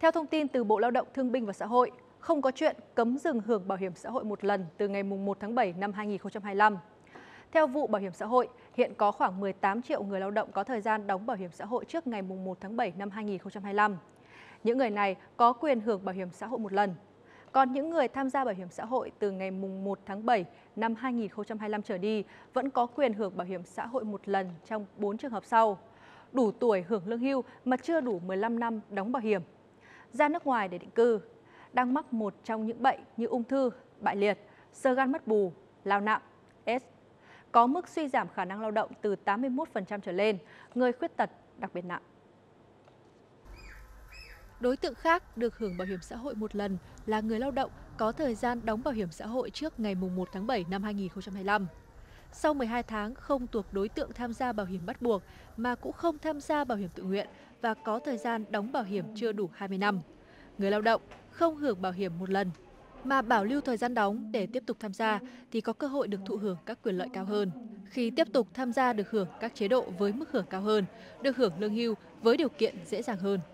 Theo thông tin từ Bộ Lao động Thương binh và Xã hội, không có chuyện cấm dừng hưởng bảo hiểm xã hội một lần từ ngày 1 tháng 7 năm 2025. Theo vụ Bảo hiểm xã hội, hiện có khoảng 18 triệu người lao động có thời gian đóng bảo hiểm xã hội trước ngày 1 tháng 7 năm 2025. Những người này có quyền hưởng bảo hiểm xã hội một lần. Còn những người tham gia bảo hiểm xã hội từ ngày 1 tháng 7 năm 2025 trở đi vẫn có quyền hưởng bảo hiểm xã hội một lần trong 4 trường hợp sau. Đủ tuổi hưởng lương hưu mà chưa đủ 15 năm đóng bảo hiểm, ra nước ngoài để định cư, đang mắc một trong những bệnh như ung thư, bại liệt, xơ gan mất bù, lao nặng, S, có mức suy giảm khả năng lao động từ 81% trở lên, người khuyết tật đặc biệt nặng. Đối tượng khác được hưởng bảo hiểm xã hội một lần là người lao động có thời gian đóng bảo hiểm xã hội trước ngày 1 tháng 7 năm 2025. Sau 12 tháng không thuộc đối tượng tham gia bảo hiểm bắt buộc mà cũng không tham gia bảo hiểm tự nguyện và có thời gian đóng bảo hiểm chưa đủ 20 năm. Người lao động không hưởng bảo hiểm một lần mà bảo lưu thời gian đóng để tiếp tục tham gia thì có cơ hội được thụ hưởng các quyền lợi cao hơn. Khi tiếp tục tham gia được hưởng các chế độ với mức hưởng cao hơn, được hưởng lương hưu với điều kiện dễ dàng hơn.